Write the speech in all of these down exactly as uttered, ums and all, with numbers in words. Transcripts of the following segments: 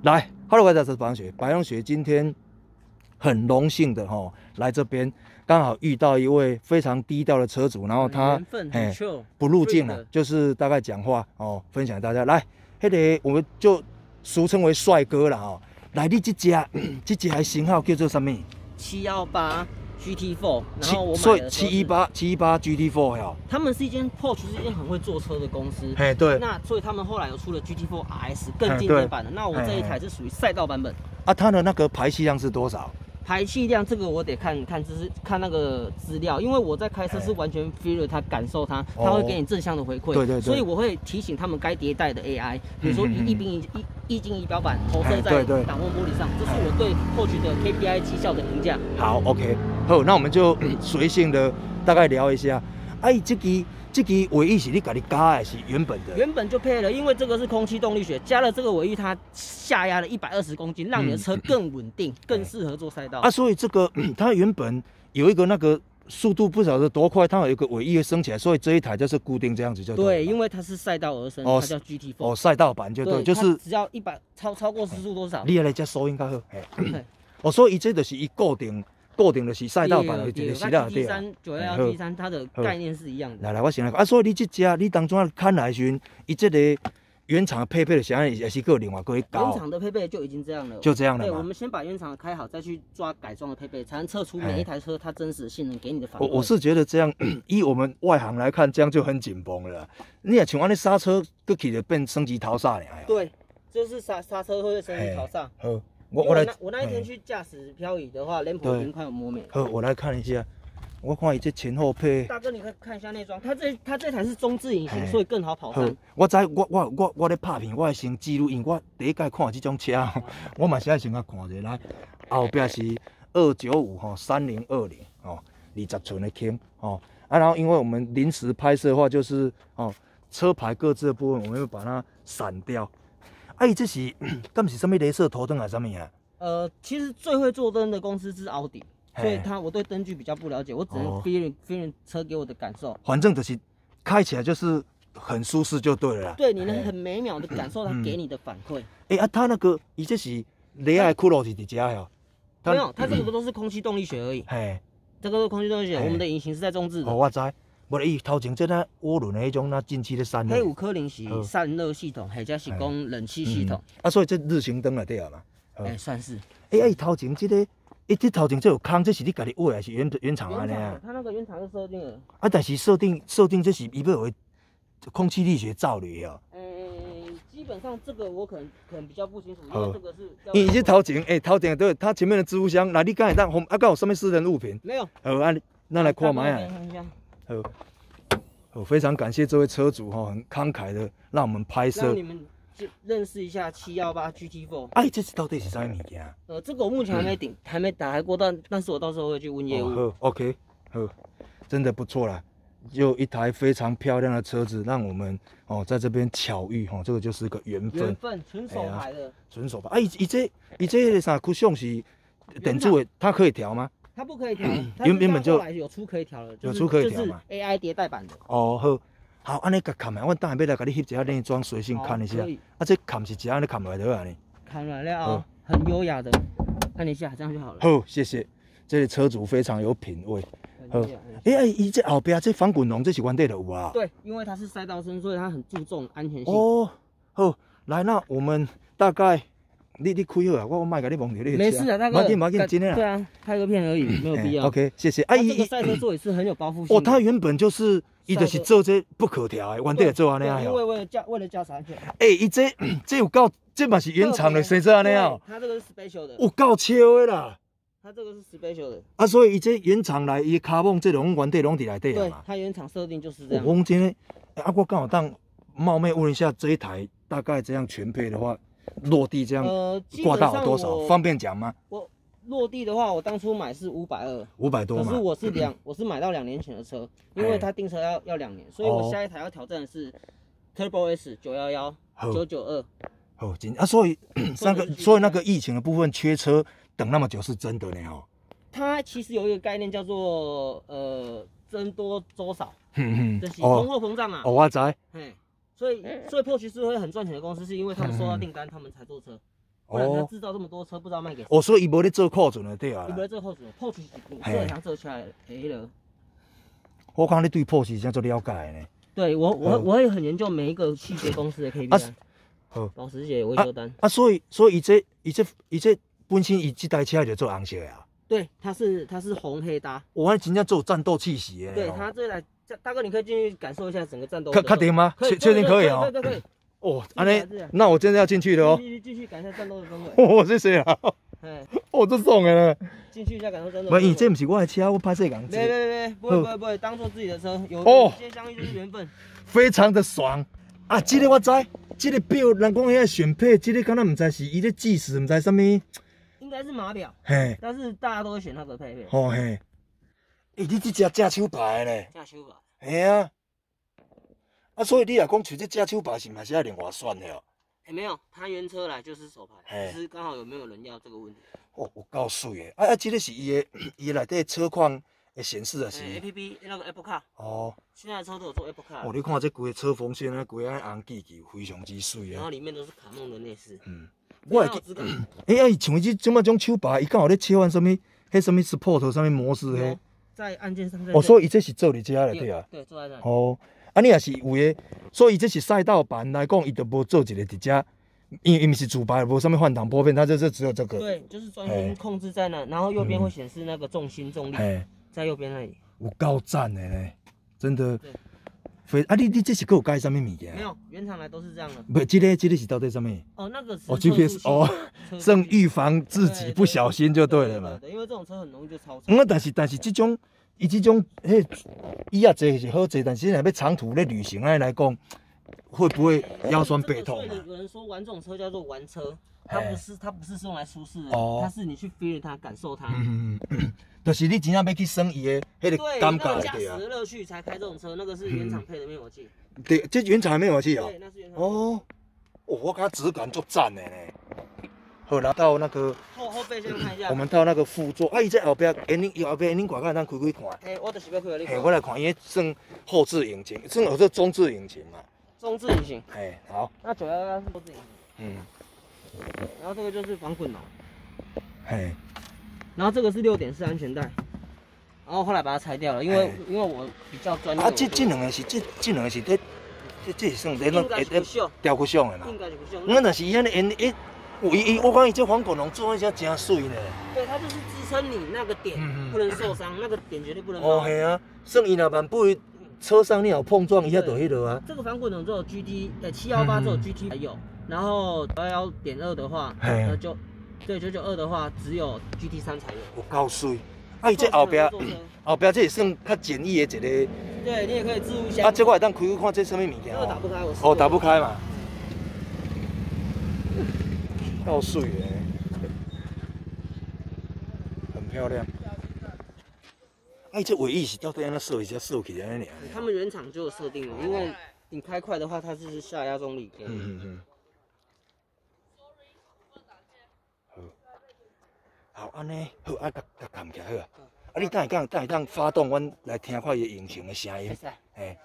来，Hello， 大家好，我是白龙雪。白龙雪今天很荣幸的哈、哦、来这边，刚好遇到一位非常低调的车主，然后他哎不入镜了，就是大概讲话哦，分享大家来，那个我们就俗称为帅哥了哈、哦。来，你这家这家型号叫做什么？ 七一八 G T 四， 然后我所以七一八七一八 G T 四 呀。 他们是一间 Porsche 是一间很会做车的公司。 哎，对。 那所以他们后来有出了 G T 四 R S 更进阶版的。那我这一台是属于赛道版本。 啊，它的那个排气量是多少？ 排气量这个我得看看，就是看那个资料，因为我在开车是完全 feel 它，感受它，它会给你正向的回馈。对对对。所以我会提醒他们该迭代的 A I， 比如说一兵一一镜仪表板投射在挡风玻璃上，这是我对后续的 K P I 绩效的评价。 好 ，OK， 好，那我们就随性的大概聊一下。哎，这个。这个尾翼是你自己加还是原本的？ 原本就配了，因为这个是空气动力学，加了这个尾翼，它下压了一百二十公斤，让你的车更稳定，嗯、更适合做赛道。 啊，所以这个它原本有一个那个速度不晓得多快，它有一个尾翼会升起来，所以这一台就是固定这样子就对。 对，因为它是赛道而生，哦、它叫 G T 四。 哦，赛道版就对，就是只要一百超超过时速多少？ 你来这收音较好。哦，所以这就是一固定。固定的是赛道版的一个是啦，对啊。 九幺幺 G 三它的概念是一样的。 来来，我先来啊，所以你这只你当初看来时，伊这个原厂配备的啥也是个另外个高。 原厂的配备就已经这样了。 就这样了。 对，我们先把原厂开好，再去抓改装的配备，才能测出每一台车它真实的性能给你的反馈。 我我是觉得这样，以我们外行来看，这样就很紧绷了。你也像安尼刹车，过去就变升级逃煞了。 对，就是刹刹车会升级逃煞。 好。 我我来我那一天去驾驶漂移的话，连普已经快有磨灭。 好，我来看一下，我看伊这前后配。 大哥，你看看一下内装，它这它这台是中置引擎，所以更好跑山。 我知我我我我咧拍片，我先记录，因为我第一届看这种车，我嘛是爱先甲看一下。来，后壁是二九五吼三零二零哦，二十寸的轻哦啊，然后因为我们临时拍摄的话，就是哦车牌各自的部分，我们会把它闪掉。哎、啊，这是敢是什么雷射头灯还是什么呀？ 呃，其实最会做灯的公司是奥迪，所以他我对灯具比较不了解，我只能 feeling feeling 车给我的感受。 反正就是开起来就是很舒适就对了啦。 对，你能很每秒的感受它给你的反馈。 哎、嗯欸、啊，他那个伊这是雷爱骷髅是伫家哟？ 没有，它这个都是空气动力学而已。嘿，这个是空气动力学，我们的引擎是在中置的。 哦，我知。无伊头前这那涡轮的迄种那进气的散热， 迄有可能是散热系统，或者是讲冷气系统。 嗯、啊，所以这日行灯来对啊嘛？ 哎、欸，算是。 哎、欸，啊，伊头前这个，伊这头前这有坑，这是你家己画还是原原厂安尼啊？ 它那个原厂就设定了。 啊，但是设定设定这是伊要有空气力学造的哦。 哎、欸，基本上这个我可能可能比较不清楚，因为这个是。 伊这头前，哎、欸，头前对，它前面的置物箱，那你刚才当红啊，刚有什么私人物品？ 没有。 好啊，那来看嘛呀。好。我非常感谢这位车主哈，很慷慨的让我们拍摄， 让你们认识一下七一八 G T 四。 哎，这是到底是啥物件？ 呃，这个我目前还没顶，嗯、还没打开过，但但是我到时候会去问业务。 哦、好 ，OK， 好，真的不错啦，就一台非常漂亮的车子，让我们哦在这边巧遇哈，这个就是个缘分。 缘分，纯手牌的。 纯、哎、手牌，哎，伊这伊这啥酷炫是电子的，它可以调吗？ 它不可以调， 原原本就有出可以调了， 有出可以调嘛 ，A I 迭代版的。 哦，好，好，安尼甲看下，我等下要来甲你翕一下内装，随性看一下。啊，这看是只安尼看落来就好呢。 看来了哦，很优雅的，看一下，这样就好了。 好，谢谢，这个车主非常有品味。好，哎哎，伊这后边这防滚笼这是原地的有啊？ 对，因为它是赛道身，所以它很注重安全性。 哦，好，来，那我们大概。你你开好啊，我我卖给你蒙掉你。 没事啊，那个。 马紧马紧，今天啊。 对啊，拍个片而已，没有必要。 OK， 谢谢。哎， 这个赛车座也是很有包覆性。 哦，它原本就是，伊就是做这不可调的，原地做安尼啊。 因为为了驾为了驾驶安全。 哎，伊这这有够，这嘛是原厂的，谁做安尼啊？ 它这个是 special 的。 有够超的啦。 它这个是 special 的。啊， 所以伊这原厂来，伊卡泵这种原地拢伫内底啊嘛。 对，它原厂设定就是这样。 我今天啊，我刚好当冒昧问一下，这一台大概这样全配的话。落地这样挂到多少？呃、方便讲吗？ 我落地的话，我当初买是五百二， 五百多嘛。 可是我是两，我是买到两年前的车，因为它订车要要两年，所以我下一台要挑战的是 Turbo S 九一一 九九二。 哦，真啊，所以那个，所以那个疫情的部分缺车等那么久是真的呢哦。 它其实有一个概念叫做呃增多周少，就是通货膨胀嘛。 哦，我知。 嘿。所以，所以 Porsche 是会很赚钱的公司，是因为他们收到订单，他们才做车。 不然他制造这么多车，不知道卖给谁。 哦，所以伊无咧做库存的对啊。 伊无咧做库存，破是这项做出来的了。 我看你对破是真做了解呢。 对我我我会很研究每一个细节公司的 K P I。好，保时捷维修单。啊， 所以所以伊这伊这伊这本身伊这台车就做红色的啊。 对，它是它是红黑搭。 我真正做战斗气息的。 对，它这台大哥，你可以进去感受一下整个战斗。 可确定吗？确确定可以哦。 对对对。 哦，安尼，那我真的要进去了哦。 继续继续感受战斗的氛围。 哦，谢谢啊。哎，哦，这爽的。 进去一下感受战斗。 不，因这不是我的车，我拍摄港。 别别别，不会不会不会，当做自己的车，有有些相遇就是缘分。 非常的爽啊！这个我知，这个表人讲遐选配，这个敢若唔知是伊咧计时，唔知什么。 应该是码表。 嘿。 但是大家都会选那个配备。 哦嘿。诶，你这只驾手牌咧？ 驾手牌。 嘿啊。啊，所以你若讲取这驾手牌是嘛是要另外算的哦？ 哎，没有，他原车来就是手牌，只是刚好有没有人要这个问题。 哦，有够水的。啊啊，这个是伊的伊内底车况。会显示的是 A P P 那个 Apple Car 哦， 现在的车都有做 Apple Car。 哦，你看这规个车缝线啊，规个红记记，非常之水啊。 然后里面都是卡梦的内饰。嗯， 我会记，哎呀，像这这么种手把，伊刚好咧切换什么，迄什么 support 什么模式嘿。 在按键上。 哦，所以伊这是做伫遮咧对啊。 对，坐在那。 哦，啊，你也是有诶，所以这是赛道版来讲，伊就无做一个伫遮。因因为是主牌，无上面换挡拨片，它这这只有这个。 对，就是专心控制在那，然后右边会显示那个重心重力，在右边那里。有够赞的嘞，真的。非啊，你你这是搁有改什么物件？ 没有，原厂来都是这样的。 不，这个这个是到底什么？ 哦，那个是哦 G P S 哦，正预防自己不小心就对了嘛。 对，因为这种车很容易就超车。 嗯，但是但是这种伊这种迄伊啊坐是好坐，但是若要长途咧旅行安尼来讲，会不会腰酸背痛啊？ 有人说玩这种车叫做玩车，它不是它不是用来舒适的，它是你去 feel 它，感受它。嗯嗯。就是你真正要去省伊的迄个感觉对啊。驾驶的乐趣才开这种车，那个是原厂配的灭火器。 对，这原厂的灭火器哦。 对，那是原厂。 哦，哦，我感觉质感足赞的呢。好，然后到那个后后备先看一下。 我们到那个副座，啊，伊这后边引擎，伊后边引擎盖咱开开看。 哎，我就是要开你看。 哎，我来看，因为算后置引擎，算有这中置引擎嘛。 中置引擎。 哎，好。 那九幺幺是后置引擎。 嗯。 然后这个就是防滚笼。 嘿。 然后这个是六点式安全带，然后后来把它拆掉了，因为因为我比较专业。啊， 这这两个是这这两个是这这这是算在那会在雕刻上的嘛？ 应该是不像。 那但是伊安尼因伊，有伊伊，我讲伊这防滚笼做那些真水呢。 对，它就是支撑你那个点不能受伤，那个点绝对不能。 哦，系啊，算伊若万不车上你有碰撞一下就迄落啊。 这个防滚笼只有 G T， 呃七一八只有 G T 才有，然后幺幺点二的话，那就。对九九二的话，只有 G T 三才有。有够水！啊，伊这后边后边这也算较简易的一个。 对你也可以置物箱。 啊，这我会当开开看这什么物件？ 这个打不开，我。 哦，打不开嘛。够水的，很漂亮。啊，这尾翼是到底安怎设计才设起来呢？ 他们原厂就有设定了，因为你开快的话，它是下压重力给你。嗯嗯嗯。 好，安尼好，啊，甲甲扛起来好啊。啊，你等下讲，等下当发动，阮来听看伊引擎的声音。嘿。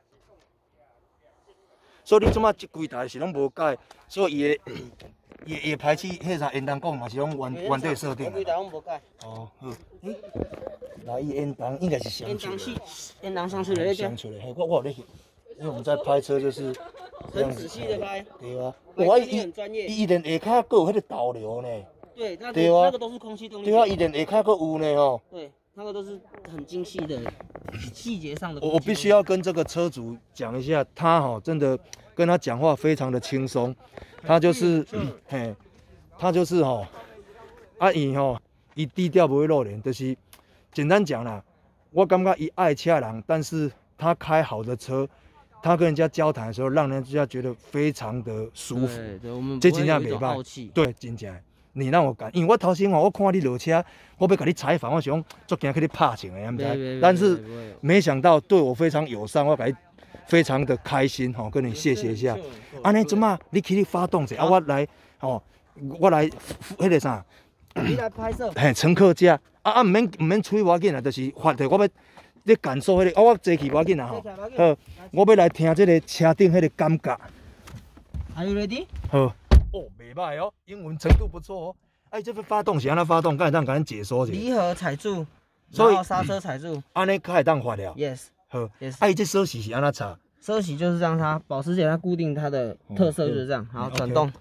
所以你即马即几台是拢无改，所以伊的伊伊排气，迄啥烟筒管嘛是拢原原底设定的。 几台拢无改。 哦，好。诶，那伊烟筒应该是相出来。 烟筒是烟筒相出来， 相出来。嘿，我我有咧，因为我们在拍车就是很仔细的拍。 对啊。我伊伊伊连下骹阁有迄个导流呢。 对，那个那个都是空气动力。 对啊，伊连下骹阁有呢吼。 对，那个都是很精细的细节上的。 我我必须要跟这个车主讲一下，他哈真的跟他讲话非常的轻松，他就是嘿，他就是吼，啊伊吼，伊低调不会露脸，就是简单讲啦，我感觉伊爱车人，但是他开好的车。他跟人家交谈的时候，让人家觉得非常的舒服。 对对，我们这真正袂歹。对，真正。你让我感，因为我头先吼，我看你落车，我要甲你采访，我想足惊去你拍情的，唔知。但是没想到对我非常友善，我甲你非常的开心吼，跟你谢谢一下。安尼怎么？你去你发动者，啊，我来吼，我来迄个啥？ 你来拍摄。 嘿，乘客家，啊啊，唔免唔免吹我紧啊，就是发的，我要你感受迄个，啊，我坐起我紧啊吼。好，我要来听这个车顶迄个感觉。 Are you ready？ 好。 哦，袂歹哦，英文程度不错哦。哎，这个发动是安怎发动？敢会当甲咱解说一下？ 离合踩住， 所以然后刹车踩住， 安尼才会当发了。 Yes， 好。 Yes。 哎，这锁匙是安怎插？ 车铣就是让它保时捷它固定它的特色就是这样，然后转动。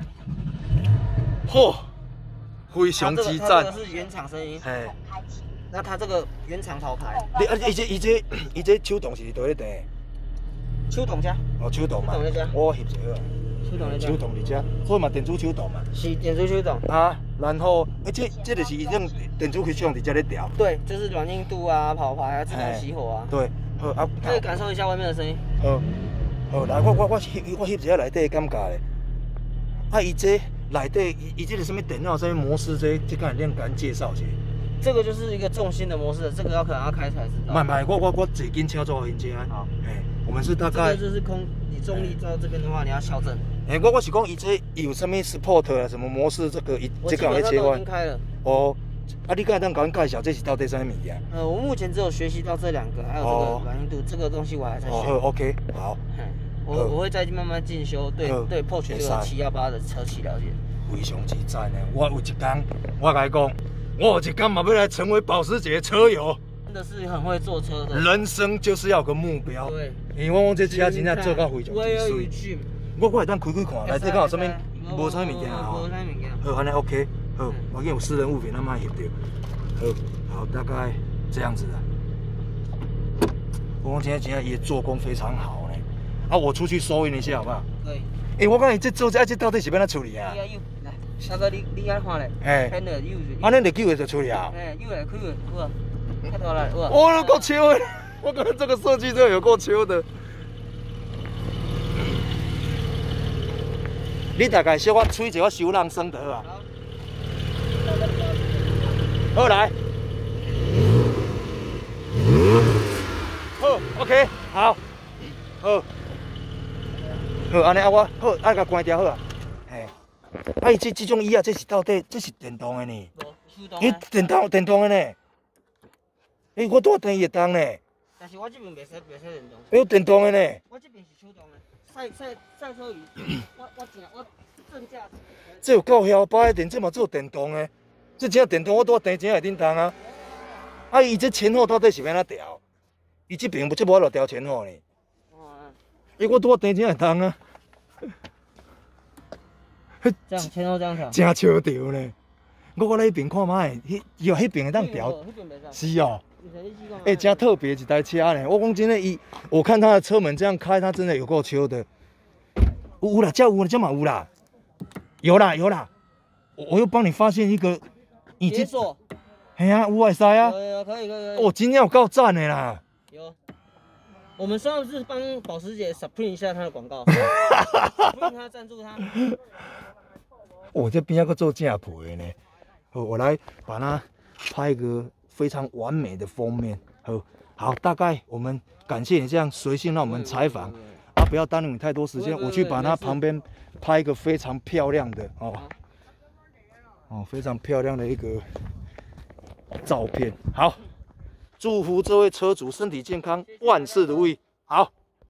嚯，非常之赞。 这个是原厂声音。 哎。 那它这个原厂头牌。 你啊，伊这伊这伊这手动是倒咧地。 手动车。 哦，手动嘛。我翕一个好。 手动咧。 手动伫遮，所以嘛电子手动嘛。 是电子手动。 啊，然后，哎，这这就是伊种电子驱动伫遮咧调。 对，就是软硬度啊、跑牌啊、自动熄火啊。 对，好啊。 可以感受一下外面的声音。 好，好，来，我我我翕我翕一下内底的感觉咧。啊，伊这内底伊伊这个什么电脑、什么模式，这这个恁甲咱介绍一下。 这个就是一个重心的模式，这个要可能要开才知道。 慢慢，我我我坐紧操作人家。好，哎，我们是大概。 这个就是空，你重力到这边的话，你要校正。 哎，我我是讲伊这有什么 support 啊，什么模式，这个伊这个有咧切换。 已经开了。 哦，啊，你刚才当甲阮介绍，这是到底什么物件？ 呃，我目前只有学习到这两个，还有这个软硬度，这个东西我还在学。 哦 ，OK， 好。 我我会再慢慢进修，对对 Porsche 这个七一八的车企了解。 非常之赞呢！我有一天，我甲你讲，我有一天嘛要来成为保时捷车友。 真的是很会坐车的。 人生就是要有个目标。 对。 因为我讲这车真正做到非常之水。我我会当开开看，内底敢有啥物？无啥物件啊？ 无啥物件。 好，安尼 OK。好，我见有私人物品，咱莫翕到。好，好，大概这样子的。我讲今天今天也做工非常好呢。啊，我出去收银一下好不好？ 可以。 哎，我讲你这做这这到底是要怎处理啊？ 来，大哥你你爱看咧？ 哎。 很的有。 啊，恁就九月就处理啊？ 哎，有诶，开诶，有啊。开头来，有啊。 哇，够秋的！我感觉这个设计真的有够秋的。你大概小可吹一个收浪声就好啊。好来。好 ，OK， 好，好，好，安尼啊，我好，啊，甲关掉好啊。嘿，啊，伊这这种椅啊，这是到底这是电动的呢？诶，电动电动的呢？诶，我带电也当呢。 但是我这边袂使袂使电动。 有电动的呢？ 我这边是手动的。赛赛赛车椅，我我正我正驾。 这有够嚣摆的电，这嘛做电动的，这真电动，我带电真会叮当啊。啊，伊这前后到底是要安怎调？伊这边不这无落调前后呢？哦。诶，我带电真会当啊。 这样前后这样调。 真笑着呢。我我来迄边看卖，迄有迄边会当调。是哦。哎，真特别一台车呢。我讲真的，伊我看他的车门这样开，他真的有够秋的。有有啦，这有啦，这嘛有啦，有啦有啦。我我又帮你发现一个， 已经锁。 嘿啊，有会使啊。 有有可以可以可以。 哦，今天有够赞的啦。 有。我们上次帮保时捷 Supreme 一下他的广告。Supreme 他赞助他。 我这边要个做正皮的呢。好，我来把它拍一个非常完美的封面。好，好，大概我们感谢你这样随性让我们采访啊，不要耽误你太多时间，我去把它旁边拍一个非常漂亮的哦，哦，非常漂亮的一个照片。好，祝福这位车主身体健康，万事如意。好。